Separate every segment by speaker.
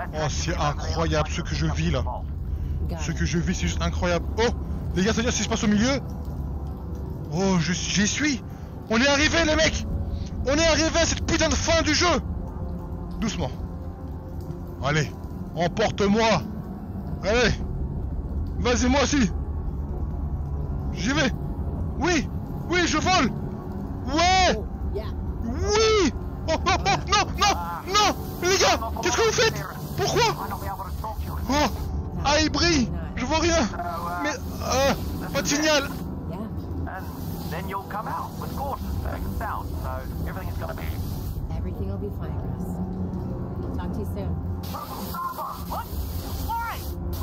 Speaker 1: Oh, c'est incroyable ce que je vis là. Ce que je vis, c'est juste incroyable. Oh, les gars, ça veut dire si je passe au milieu. Oh, j'y suis. On est arrivé, les mecs. On est arrivé à cette putain de fin du jeu. Doucement. Allez, emporte-moi. Allez. Vas-y, moi aussi. J'y vais. Oui, oui, je vole. Ouais. Oui. Oh, oh, oh, non, non, non. Les gars, qu'est-ce que vous faites? Pourquoi? Oh, ah, il brille. Je vois rien. Mais, pas de signal.
Speaker 2: Then you'll come out with courses and sound, so everything is gonna be.
Speaker 3: Everything will be fine, Chris. Talk to you soon.
Speaker 2: What? Why?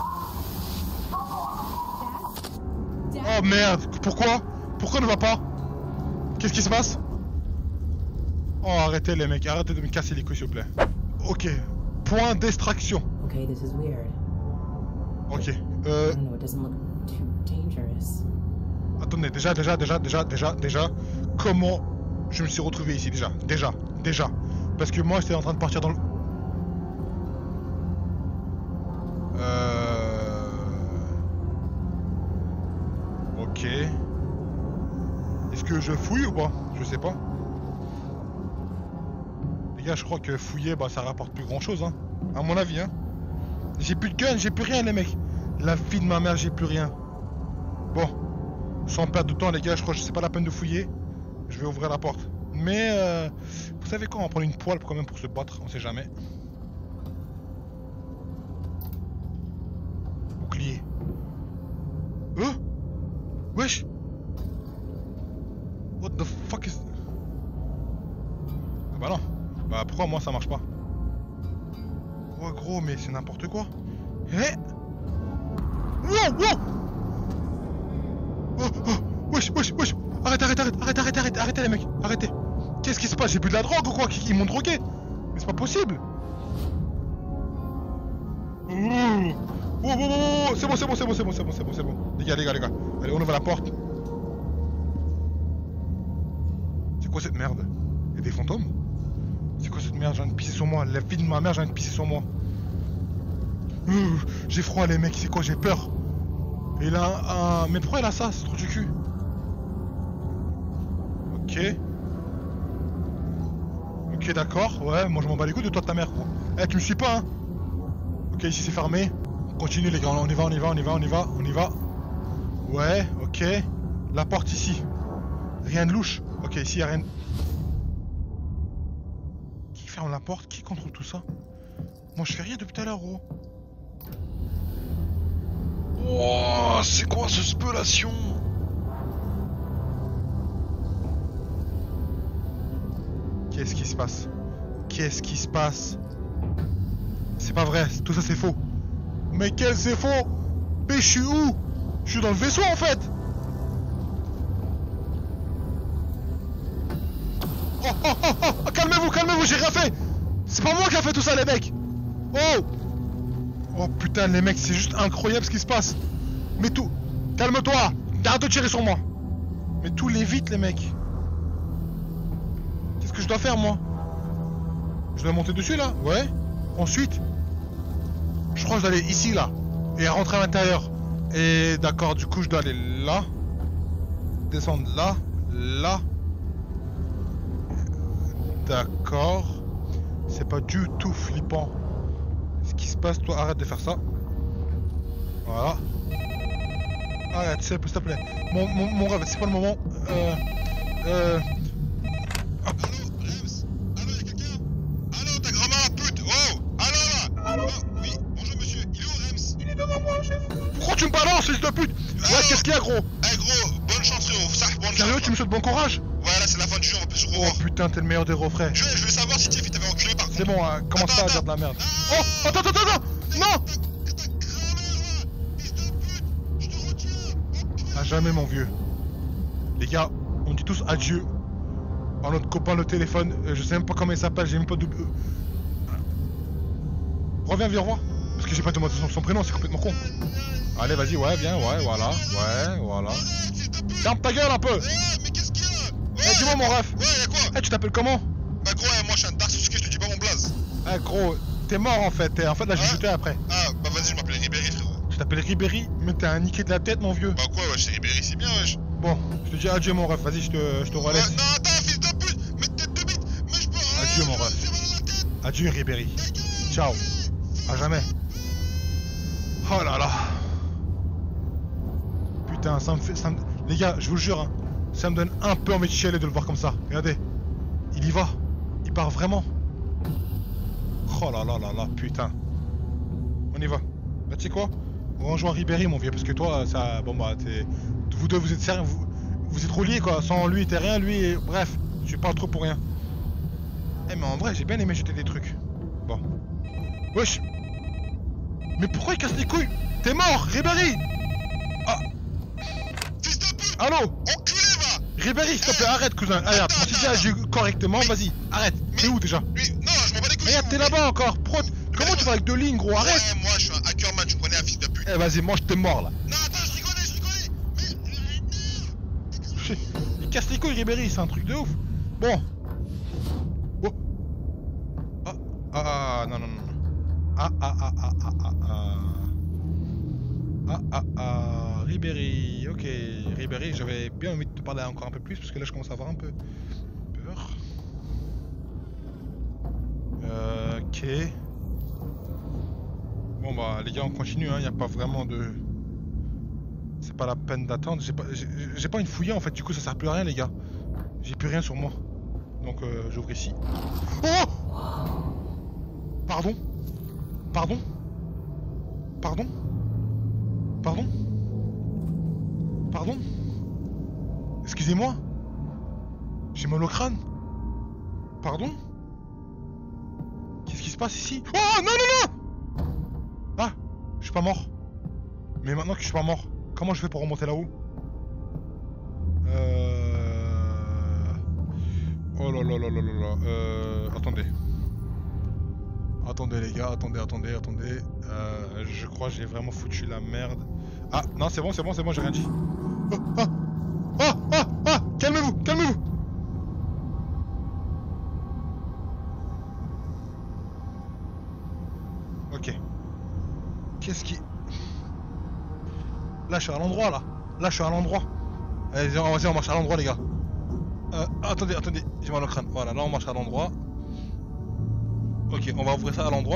Speaker 3: Dad?
Speaker 1: Oh merde, pourquoi? Pourquoi on ne va pas? Qu'est-ce qui se passe? Oh, arrêtez les mecs, arrêtez de me casser les couilles s'il vous plaît. Ok, point d'extraction.
Speaker 3: Okay, this is weird.
Speaker 1: Ok,
Speaker 3: I don't know, it doesn't look too dangerous.
Speaker 1: attendez, déjà, comment je me suis retrouvé ici déjà, parce que moi j'étais en train de partir dans le... Ok. Est-ce que je fouille ou pas? Je sais pas. Les gars, je crois que fouiller, bah ça rapporte plus grand chose, hein. À mon avis, hein. J'ai plus de gun, j'ai plus rien les mecs. La vie de ma mère, j'ai plus rien. Bon. Sans perdre de temps les gars, je crois que c'est pas la peine de fouiller. Je vais ouvrir la porte. Mais vous savez quoi, on va prendre une poêle quand même pour se battre, on sait jamais. Bouclier. Wesh. What the fuck is... Ah bah non. Bah pourquoi moi ça marche pas? Oh gros mais c'est n'importe quoi. Eh. Wow. Wesh. Arrêtez les mecs, arrêtez. Qu'est-ce qui se passe? J'ai bu de la drogue ou quoi? Ils m'ont drogué? Mais c'est pas possible. C'est bon. Les gars. Allez, on ouvre la porte. C'est quoi cette merde? Y'a des fantômes? C'est quoi cette merde? J'ai envie de pisser sur moi. La vie de ma mère, j'ai envie de pisser sur moi. J'ai froid les mecs, c'est quoi? J'ai peur. Et là, mais pourquoi il a ça? C'est trop du cul. Ok d'accord, ouais, moi je m'en bats les couilles de toi de ta mère gros. Eh tu me suis pas hein. Ok ici c'est fermé. On continue les gars, on y va. Ouais, ok. La porte ici. Rien de louche. Ok ici y'a rien de... Qui ferme la porte? Qui contrôle tout ça? Moi je fais rien depuis tout à l'heure gros. Oh, c'est quoi ce spellation? Qu'est-ce qui se passe? C'est pas vrai, tout ça c'est faux. Mais quel c'est faux? Mais je suis où? Je suis dans le vaisseau en fait. Oh, calmez-vous, j'ai rien fait. C'est pas moi qui a fait tout ça les mecs. Oh putain les mecs, c'est juste incroyable ce qui se passe. Mais tout... Calme-toi. Arrête de tirer sur moi. Mais tout l'évite les mecs. Qu'est-ce que je dois faire moi? Je dois monter dessus là? Ouais. Ensuite je crois que je dois aller ici là. Et rentrer à l'intérieur. Et d'accord, du coup je dois aller là. Descendre là. Là. D'accord. C'est pas du tout flippant. Ce qui se passe, toi arrête de faire ça. Voilà. Arrête, s'il te plaît. Mon rêve, c'est pas le moment.
Speaker 4: Allô, y'a quelqu'un? Allô, ta grand-mère la pute! Oh! Allô là! Allô? Oui, bonjour monsieur, il est où Rems? Il est devant moi, chef!
Speaker 1: Pourquoi tu me balances, fils de pute? Ouais, qu'est-ce qu'il y a, gros?
Speaker 4: Eh gros, bonne chance frérot, ça, bonne chance!
Speaker 1: Sérieux, tu me souhaites bon courage?
Speaker 4: Ouais, là c'est la fin du jeu, on va plus se revoir!
Speaker 1: Oh putain, t'es le meilleur des refrains.
Speaker 4: Je voulais savoir si Tiff il t'avait enculé par contre!
Speaker 1: C'est bon, commence pas à dire de la merde. Oh, attends! Non! À jamais, mon vieux. Les gars, on dit tous adieu à notre copain le téléphone. Je sais même pas comment il s'appelle, j'ai même pas de... Reviens, viens voir. Parce que j'ai pas demandé son prénom, c'est complètement con. Allez, vas-y, ouais, viens, ouais, voilà. Ferme ta gueule un peu.
Speaker 4: Mais qu'est-ce qu'il y a?
Speaker 1: Eh, dis-moi mon ref.
Speaker 4: Ouais, y'a quoi?
Speaker 1: Eh, tu t'appelles comment?
Speaker 4: Bah gros, moi je suis un Dark Sasuke, je te dis pas mon blaze.
Speaker 1: Eh, gros, t'es mort en fait. En fait là j'ai shooté après.
Speaker 4: Ah, bah vas-y, je m'appelle Ribéry, frérot.
Speaker 1: Tu t'appelles Ribéry, mais t'es un niqué de la tête mon vieux.
Speaker 4: Bah quoi, wesh, c'est Ribéry, c'est bien, wesh.
Speaker 1: Bon, je te dis adieu mon ref, vas-y je te relaisse.
Speaker 4: Non, attends, fils de pute, mais tête de bite, mais je peux.
Speaker 1: Adieu, mon ref.
Speaker 4: J'ai mal à la tête.
Speaker 1: Adieu Ribéry. Ciao. À jamais. Oh là là. Putain, les gars, je vous le jure, hein, ça me donne un peu envie de chialer de le voir comme ça. Regardez. Il y va. Il part vraiment. Oh là là là là, putain. On y va. Bah tu sais quoi? On rejoint Ribéry mon vieux, parce que toi, ça... Bon bah, vous deux, vous êtes sérieux, vous êtes reliés quoi. Sans lui, t'es rien, lui... Bref, je parle trop pour rien. Eh mais en vrai, j'ai bien aimé jeter des trucs. Bon. Wesh. Mais pourquoi il casse les couilles? T'es mort, Ribéry. Ah.
Speaker 4: Fils de pute.
Speaker 1: Allô?
Speaker 4: Enculé, va.
Speaker 1: Ribéry, s'il te plaît, arrête cousin. Regarde, on s'est dit agir correctement, vas-y, arrête. T'es où déjà?
Speaker 4: Lui, non, je m'en bats les couilles.
Speaker 1: Regarde, t'es là-bas encore. Comment tu vas avec deux lignes, gros? Arrête.
Speaker 4: Ouais, moi, je suis un hackerman, je connais un fils de pute.
Speaker 1: Eh vas-y, mange tes morts là.
Speaker 4: Non, attends, je rigolais. Mais...
Speaker 1: Il casse les couilles Ribéry, c'est un truc de ouf. Bon. Oh. Non. Ribéry, ok. Ribéry, j'avais bien envie de te parler encore un peu plus parce que là je commence à avoir un peu peur. Ok. Bon bah les gars on continue, hein, y a pas vraiment de... C'est pas la peine d'attendre, j'ai pas une fouillée en fait, du coup ça sert plus à rien les gars. J'ai plus rien sur moi. Donc j'ouvre ici. Oh! Pardon? Excusez-moi? J'ai mal au crâne? Pardon? Qu'est-ce qui se passe ici? Oh non! Ah! Je suis pas mort. Mais maintenant que je suis pas mort, comment je fais pour remonter là-haut? Oh là là là là là là. Attendez. Attendez les gars, attendez. Je crois que j'ai vraiment foutu la merde. Ah non c'est bon, j'ai rien dit. Calmez-vous. Ok. Qu'est-ce qui... Là je suis à l'endroit là. Allez, vas-y, on marche à l'endroit les gars. Attendez, j'ai mal au crâne. Voilà, là on marche à l'endroit. Ok, on va ouvrir ça à l'endroit.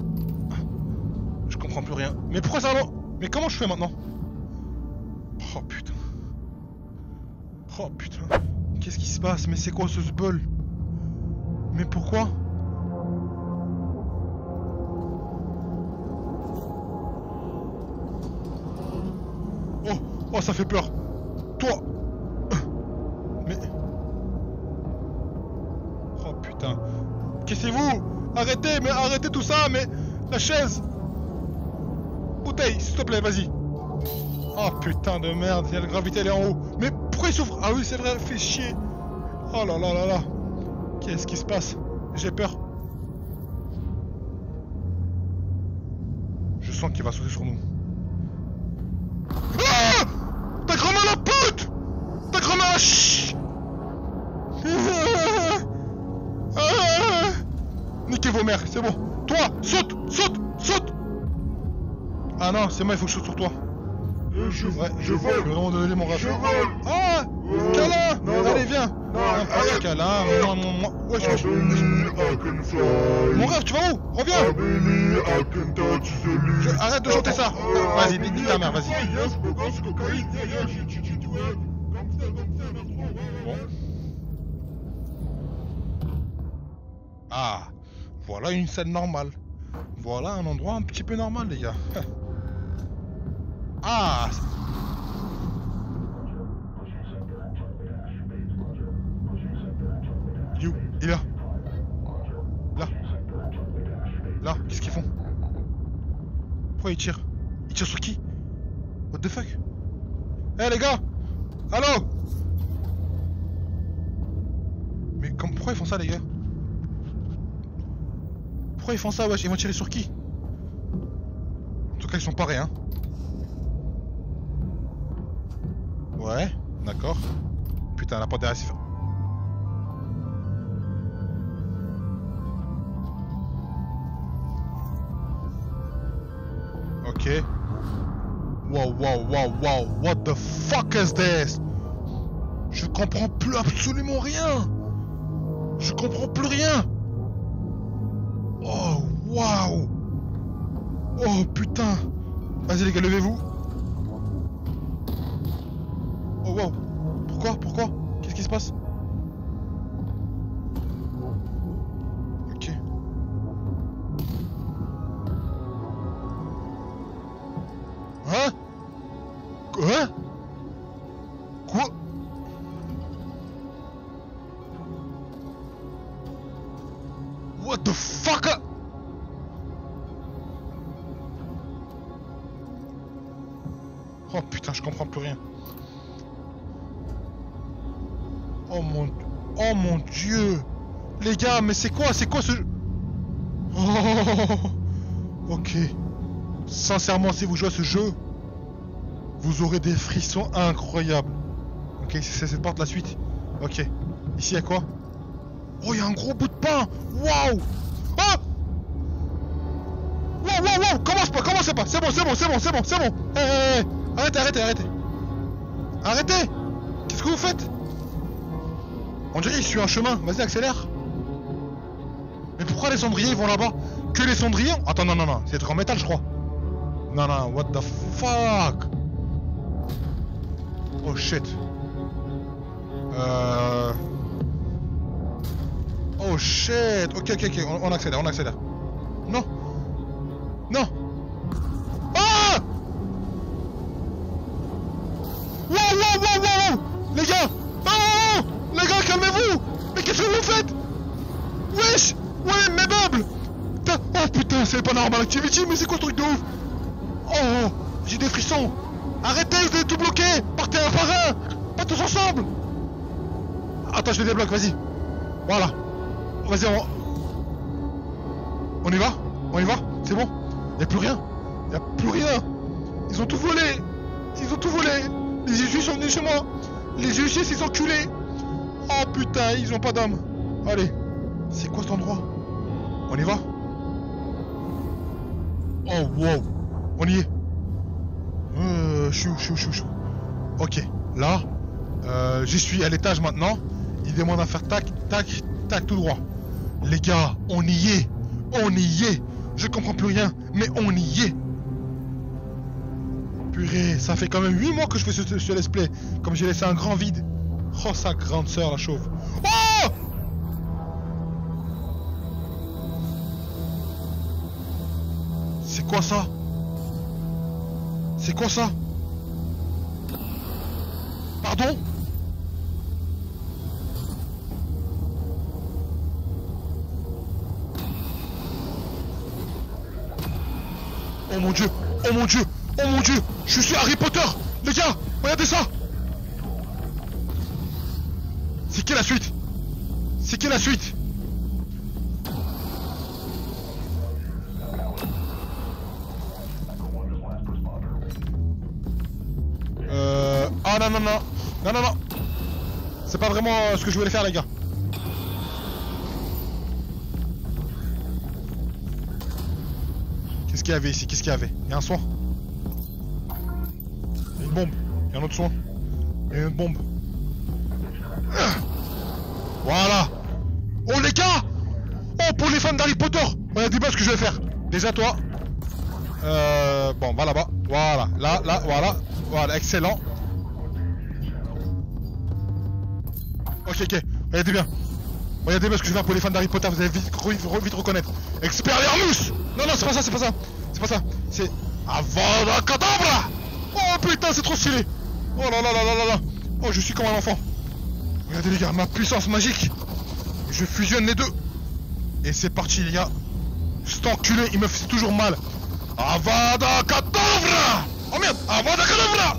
Speaker 1: Je comprends plus rien. Mais pourquoi ça alors? Mais comment je fais maintenant? Oh putain. Qu'est-ce qui se passe? Mais c'est quoi ce zbeul? Mais pourquoi? Oh ça fait peur. Toi. Mais... Oh putain. Cassez-vous! Arrêtez tout ça, mais... La chaise! Bouteille, s'il te plaît, vas-y! Oh putain de merde, la gravité elle est en haut! Mais pourquoi il s'ouvre? Ah oui, c'est vrai, fait chier! Oh là là là là! Qu'est-ce qui se passe? J'ai peur! Je sens qu'il va sauter sur nous. Ah! T'as cramé la pute! T'as cramé la ch... Niquez vos mères, c'est bon. Toi, saute. Ah non, c'est moi, il faut que je saute sur toi.
Speaker 4: Je
Speaker 1: vole.
Speaker 4: Je vole.
Speaker 1: Vraiment désolé mon ref.
Speaker 4: Je vole.
Speaker 1: Ah, câlin.
Speaker 4: Non.
Speaker 1: Allez, viens.
Speaker 4: Non,
Speaker 1: Un
Speaker 4: arrête.
Speaker 1: câlin. Ouais,
Speaker 4: I can fly.
Speaker 1: Mon ref, tu vas où? Reviens.
Speaker 4: I can touch the leaves.
Speaker 1: Arrête de chanter ça. Vas-y, dis ta mère, vas-y.
Speaker 4: Yes, bogosse, cocaïne, tu gangster,
Speaker 1: Bon. Ah, voilà une scène normale. Voilà un endroit un petit peu normal, les gars. Ah. You, il est là. Là, qu'est-ce qu'ils font? Pourquoi ils tirent? Ils tirent sur qui? What the fuck? Eh les gars! Allô? Mais pourquoi ils font ça les gars? Pourquoi ils font ça wesh? Ils vont tirer sur qui? En tout cas ils sont parés hein. Ouais, d'accord. Putain la porte derrière c'est... Ok. Wow, wow, wow, wow. What the fuck is this? Je comprends plus absolument rien. Je comprends plus rien. Oh, waouh. Oh, putain. Vas-y, les gars, levez-vous. Oh, wow. Pourquoi? Qu'est-ce qui se passe? Ok. Hein? Quoi? Quoi? What the fuck? Oh putain, je comprends plus rien. Oh mon dieu. Les gars, mais c'est quoi ce... Oh. Ok. Sincèrement, si vous jouez à ce jeu, vous aurez des frissons incroyables. Ok, c'est cette porte la suite. Ok. Ici, il y a quoi? Oh, il y a un gros bout de pain. Waouh. Oh. Wow. Commence pas. C'est bon. Hey. Arrêtez. Qu'est-ce que vous faites? On dirait qu'il suit un chemin. Vas-y, accélère. Mais pourquoi les cendriers ils vont là-bas? Que les cendriers? Attends, non. C'est des trucs en métal, je crois. Non, what the fuck? Oh shit. Oh shit. Ok. On accélère. Non. Ah! Wow. Les gars. Oh! Les gars, calmez-vous. Mais qu'est-ce que vous faites? Wesh. Ouais, mes meubles. Oh putain, c'est pas normal activity, mais c'est quoi ce truc de ouf? Oh, j'ai des frissons. Arrêtez, vous êtes tout bloqué. Partez un par un. Pas tous ensemble. Attends, je les débloque, vas-y. Voilà. Vas-y, on y va? C'est bon? Y'a plus rien. Ils ont tout volé. Les Jésus sont venus chez moi. Les Jésus, ces enculés. Oh putain, ils ont pas d'âme. Allez. C'est quoi cet endroit? On y va? Oh wow. On y est. Chou. Ok. Là. J'y suis à l'étage maintenant. Il demande à faire tac tout droit. Les gars, on y est. Je comprends plus rien, mais on y est. Purée, ça fait quand même 8 mois que je fais ce let's play. Comme j'ai laissé un grand vide. Oh, sa grande sœur, la chauve. Oh! C'est quoi ça? Pardon? Oh mon dieu! Je suis Harry Potter! Les gars, regardez ça! C'est qui la suite? Ah non. C'est pas vraiment ce que je voulais faire, les gars. Qu'est-ce qu'il y avait ici? Il y a un soin. Il y a une bombe. Il y a un autre soin. Il y a une bombe. Voilà. Oh les gars. Oh, pour les fans d'Harry Potter. Regardez bien ce que je vais faire. Déjà toi. Bon, va là-bas. Voilà. Là, voilà. Voilà, excellent. Ok. Regardez bien ce que je vais faire pour les fans d'Harry Potter. Vous allez vite reconnaître. Expelliarmus. Non, c'est pas ça. C'est Avada Kedavra. Oh putain, c'est trop stylé. Oh là. Oh, je suis comme un enfant. Regardez les gars, ma puissance magique. Je fusionne les deux. Et c'est parti les gars. Cet enculé, il me fait toujours mal. Avada Kedavra. Oh merde, Avada Kedavra.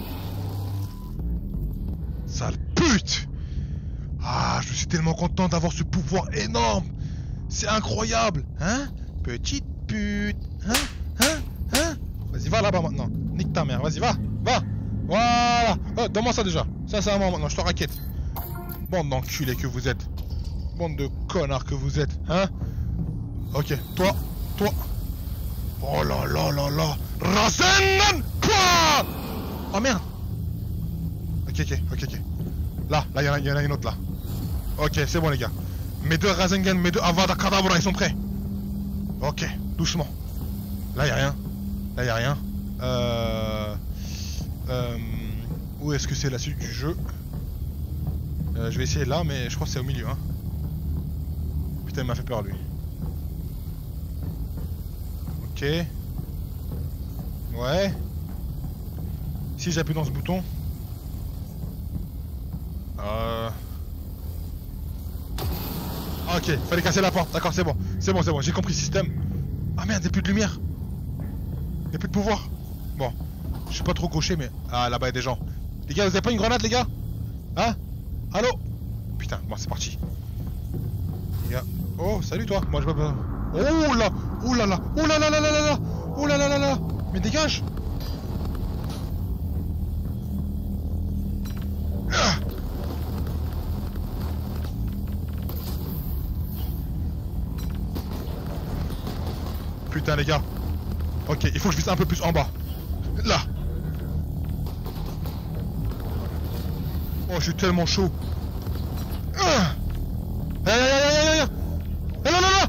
Speaker 1: Sale pute. Ah, je suis tellement content d'avoir ce pouvoir énorme. C'est incroyable. Hein? Petite pute. Hein? Vas-y, va là-bas maintenant. Nique ta mère, vas-y, va. Voilà. Oh, donne-moi ça déjà. Ça, c'est à moi maintenant, je te raquette. Bande d'enculés que vous êtes. Bande de connards que vous êtes. Hein? Ok, toi. Oh là. Rasengan. Quoi? Oh merde. Ok. Là, il y en a une autre là. Ok, c'est bon les gars. Mes deux Rasengan, mes deux Avada Kedavra, ils sont prêts. Ok, doucement. Là, y a rien. Où est-ce que c'est la suite du jeu? Je vais essayer là, mais je crois que c'est au milieu. Hein. Putain, il m'a fait peur lui. Ok. Ouais. Si j'appuie dans ce bouton. Ok, fallait casser la porte. D'accord, c'est bon. J'ai compris le système. Ah merde, y'a plus de lumière. Y'a plus de pouvoir. Bon, je suis pas trop gaucher, mais... Ah, là-bas, y'a des gens. Les gars, vous avez pas une grenade, les gars? Hein? Allô? Putain, bon, c'est parti. Les gars... Oh, salut, toi. Moi, je peux pas... Oh là! Oh là là! Oh là là là là là là! Oh là là là là! Mais dégage! Ah! Putain, les gars. Ok, il faut que je vise un peu plus en bas. Là. Oh, je suis tellement chaud. Ah. Là.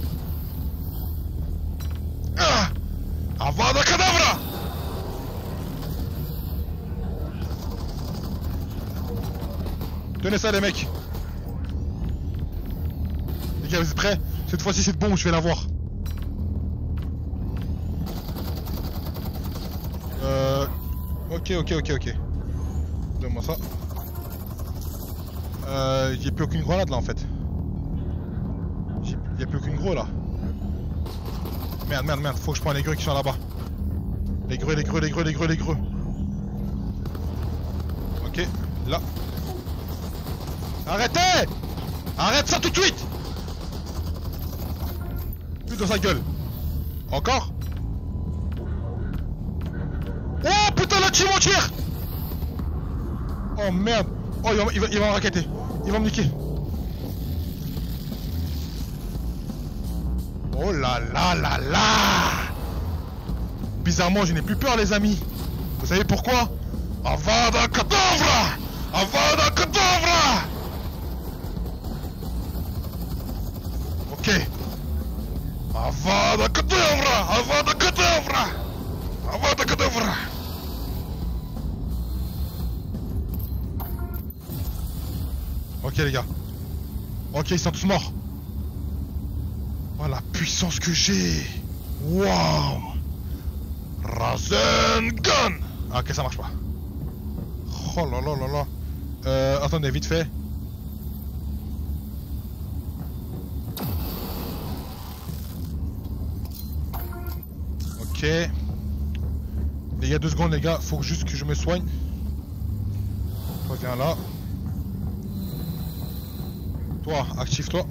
Speaker 1: Ah. Avada Kedavra. Tenez ça, les mecs. Les gars, vous êtes prêts? Cette fois-ci, c'est bon, je vais l'avoir. Ok. Donne-moi ça. Y'a plus aucune grenade là en fait. Y'a plus aucune gros là. Merde. Faut que je prenne les greux qui sont là-bas. Les greux. Ok, là. Arrêtez! Arrête ça tout de suite! Plus dans sa gueule. Encore? Oh putain, la team entière! Oh merde! Oh, il va me raqueter. Il va me niquer. Oh là là là là! Bizarrement, je n'ai plus peur, les amis. Vous savez pourquoi? Avada Kedavra! Avada Kedavra! Ok. Avada Kedavra! Avada Kedavra! Avada Kedavra! Ok les gars. Ok, ils sont tous morts. Oh la puissance que j'ai. Waouh. Rasengan. Ah, ok, ça marche pas. Oh là là là là. Attendez, vite fait. Ok. Les gars, 2 secondes les gars. Faut juste que je me soigne. Toi, viens là. Toi, active-toi.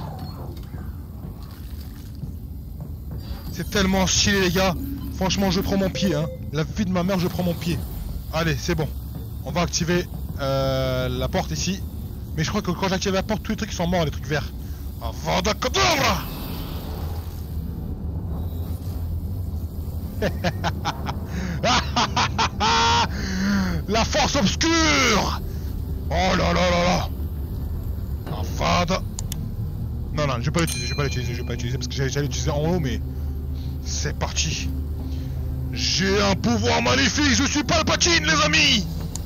Speaker 1: C'est tellement stylé les gars. Franchement, je prends mon pied. Hein. La vie de ma mère, je prends mon pied. Allez, c'est bon. On va activer la porte ici. Mais je crois que quand j'active la porte, tous les trucs sont morts, les trucs verts. Avada Kedavra. La force obscure. Oh là là là là. Avada. Non, je vais pas l'utiliser, parce que j'allais l'utiliser en haut, mais... C'est parti. J'ai un pouvoir magnifique, je suis Palpatine, les amis.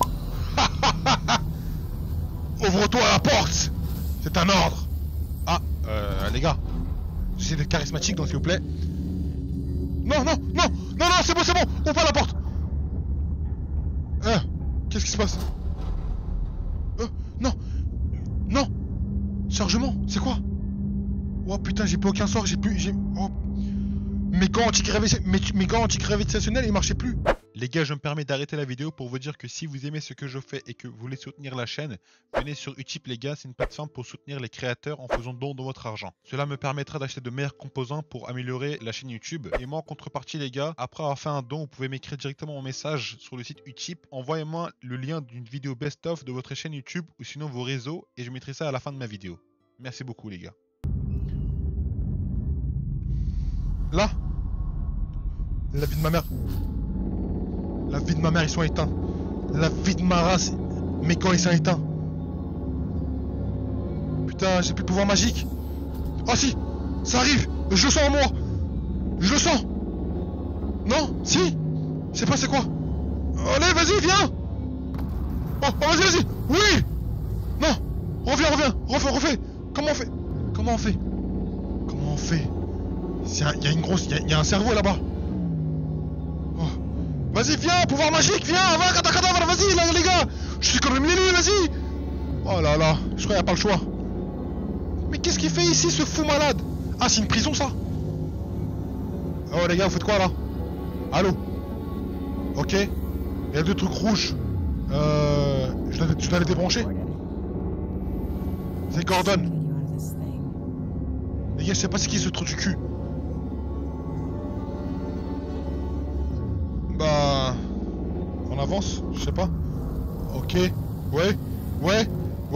Speaker 1: Ouvre-toi la porte. C'est un ordre. Ah, les gars. J'essaie d'être charismatique, donc s'il vous plaît. Non, c'est bon, ouvre pas la porte. Qu'est-ce qui se passe? Non. Chargement, c'est quoi? Oh putain, j'ai plus aucun sort, Oh. Mes gants anti-gravitationnels, ils marchaient plus. Les gars, je me permets d'arrêter la vidéo pour vous dire que si vous aimez ce que je fais et que vous voulez soutenir la chaîne, venez sur Utip les gars, c'est une plateforme pour soutenir les créateurs en faisant don de votre argent. Cela me permettra d'acheter de meilleurs composants pour améliorer la chaîne YouTube. Et moi en contrepartie les gars, après avoir fait un don, vous pouvez m'écrire directement en message sur le site Utip. Envoyez-moi le lien d'une vidéo best-of de votre chaîne YouTube ou sinon vos réseaux et je mettrai ça à la fin de ma vidéo. Merci beaucoup les gars. Là. La vie de ma mère. La vie de ma mère, ils sont éteints. La vie de ma race, mes camps, ils sont éteints. Putain, j'ai plus de pouvoir magique. Oh si, ça arrive. Je le sens en moi. Je le sens. Non, si. Je sais pas c'est quoi. Allez, vas-y, viens. Oh, vas-y, vas-y. Oui. Non. Refais. Comment on fait? Comment on fait? Il y a une grosse... Il y a un cerveau là-bas. Oh. Vas-y, viens, pouvoir magique, viens. Va, cadavre, vas-y, là, les gars. Je suis quand même l'élu, vas-y. Oh là là, je crois qu'il n'y a pas le choix. Mais qu'est-ce qu'il fait ici, ce fou malade? Ah, c'est une prison, ça? Oh, les gars, vous faites quoi, là? Allô? Ok. Il y a deux trucs rouges. Je dois les débrancher. C'est Gordon. Les gars, je sais pas c'est qui ce trou du cul. Bah... On avance? Je sais pas. Ok. Ouais.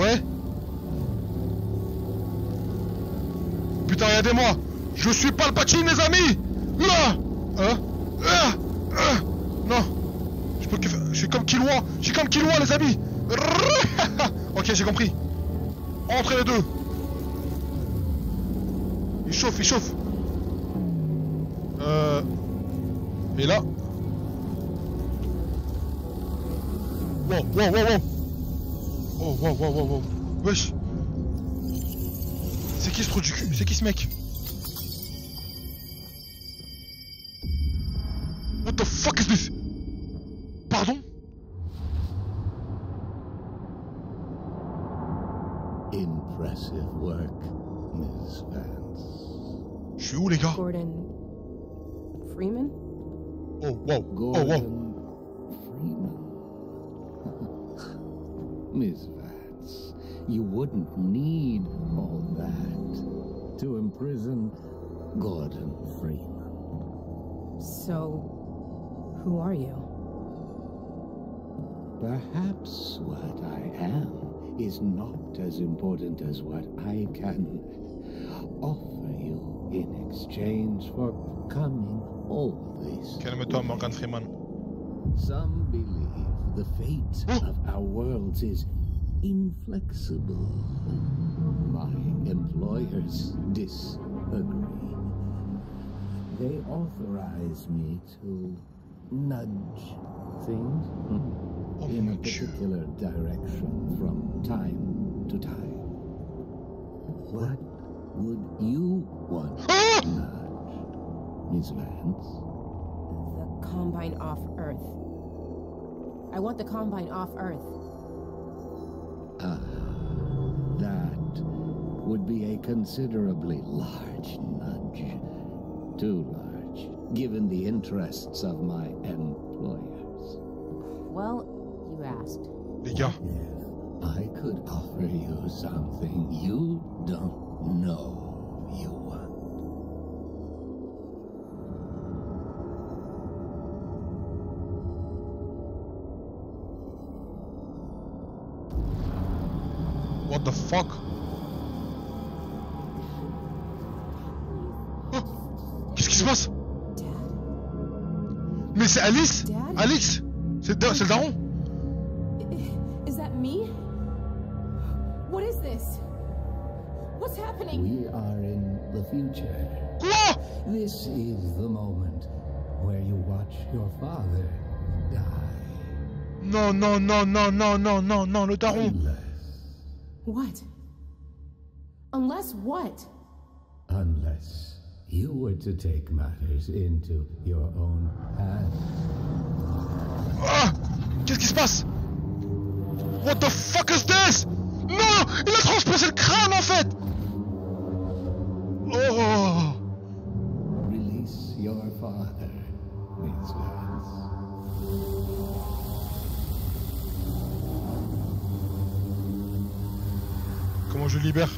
Speaker 1: Putain, regardez-moi. Je suis Palpatine, les amis. Là. Non. Je suis comme Killua. Les amis. Ok, j'ai compris. Entrez les deux. Il chauffe. Et là. Wow. Wow. Wesh. C'est qui ce trou du cul? C'est qui ce mec? What the fuck is this? Pardon?
Speaker 5: Impressive work, Miss Vance.
Speaker 1: Je suis où, les gars?
Speaker 3: Gordon Freeman?
Speaker 1: Oh, wow.
Speaker 5: Gordon Freeman. Miss Vance, you wouldn't need all that to imprison Gordon Freeman.
Speaker 3: So, who are you?
Speaker 5: Perhaps what I am is not as important as what I can offer you in exchange for coming all this.
Speaker 1: Calme-toi, Morgan Freeman.
Speaker 5: Some believe the fate of our worlds is inflexible. My employers disagree. They authorize me to nudge things in a particular direction from time to time. What would you want to nudge, Miss Vance?
Speaker 3: The Combine off Earth. I want the Combine off Earth.
Speaker 5: That would be a considerably large nudge. Too large, given the interests of my employers.
Speaker 3: Well, you asked.
Speaker 1: Les gars.
Speaker 5: I could offer you something you don't know you want.
Speaker 1: What the fuck? Oh, qu'est-ce qui se passe?
Speaker 3: Dad?
Speaker 1: Mais c'est Alice?
Speaker 3: Dad?
Speaker 1: Alix? C'est le daron?
Speaker 3: Is that me? What is this? What's happening?
Speaker 5: We are in the future.
Speaker 1: Quoi?
Speaker 5: This is the moment where you watch your father die.
Speaker 1: Non, le daron.
Speaker 3: What? Unless what?
Speaker 5: Unless you were to take matters into your own hands.
Speaker 1: Ah! Qu'est-ce qui se passe? What the fuck is this? Non! Il a transpercé le crâne en fait! Oh!
Speaker 5: Release your father, Miss Vance.
Speaker 1: Comment je libère?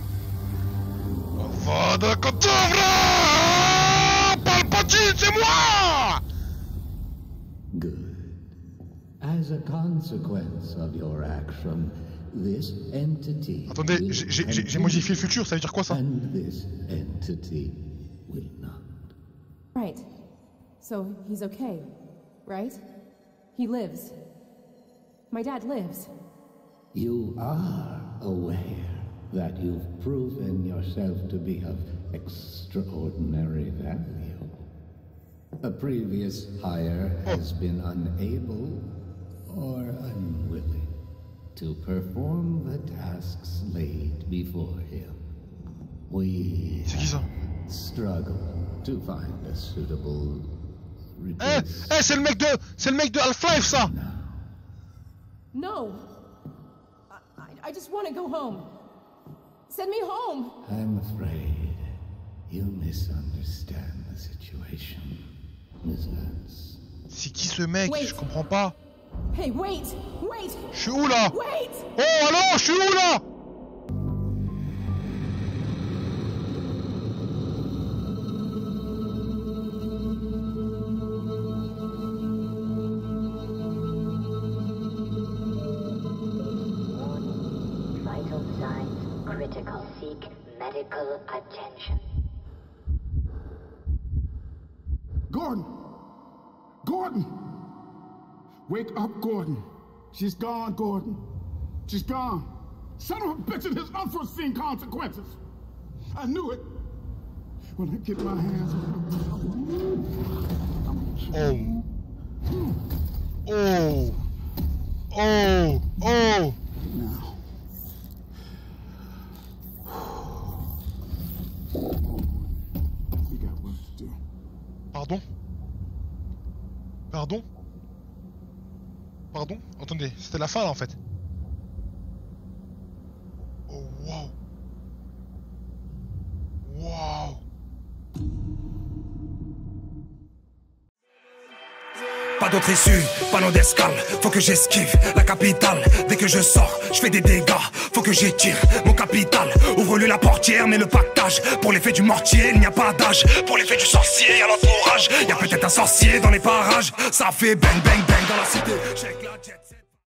Speaker 1: Vada Kedavra! Palpatine, c'est moi!
Speaker 5: Good. As a consequence of your action, this entity.
Speaker 1: Attendez, j'ai modifié le futur, ça veut dire quoi ça?
Speaker 5: And this entity will not.
Speaker 3: Right. So he's okay, right? He lives. My dad lives.
Speaker 5: You are aware that you've proven yourself to be of extraordinary value. A previous hire has been unable or unwilling to perform the tasks laid before him. We
Speaker 1: C'est qui ça?
Speaker 5: struggle to find a suitable
Speaker 1: Eh,
Speaker 5: replacement.
Speaker 1: c'est le mec de Half-Life, ça!
Speaker 3: No! I just want to go home. Send me home!
Speaker 5: I'm afraid you misunderstand the situation, Miss Vance.
Speaker 1: C'est qui ce mec?
Speaker 3: Wait.
Speaker 1: Je comprends pas.
Speaker 3: Hey, wait! Wait!
Speaker 1: Je suis où là?
Speaker 3: Wait!
Speaker 1: Oh, allô, je suis où là?
Speaker 6: Vital signs critical. Seek medical attention.
Speaker 7: Gordon! Gordon! Wake up, Gordon. She's gone, Gordon. She's gone. Son of a bitch, it has unforeseen consequences. I knew it. When I get my hands on
Speaker 1: Oh. Oh. Oh. Oh.
Speaker 7: now. We got work to do.
Speaker 1: Pardon? Pardon? Pardon? Attendez, c'était la fin là en fait. Oh wow. Wow.
Speaker 8: Pas d'autre issue, panneau d'escale, faut que j'esquive la capitale. Dès que je sors, je fais des dégâts, faut que j'étire mon capital. Ouvre-lui la portière, mets le pactage. Pour l'effet du mortier, il n'y a pas d'âge. Pour l'effet du sorcier, y'a l'entourage. Y'a peut-être un sorcier dans les parages. Ça fait bang bang bang dans la cité. Check la jet.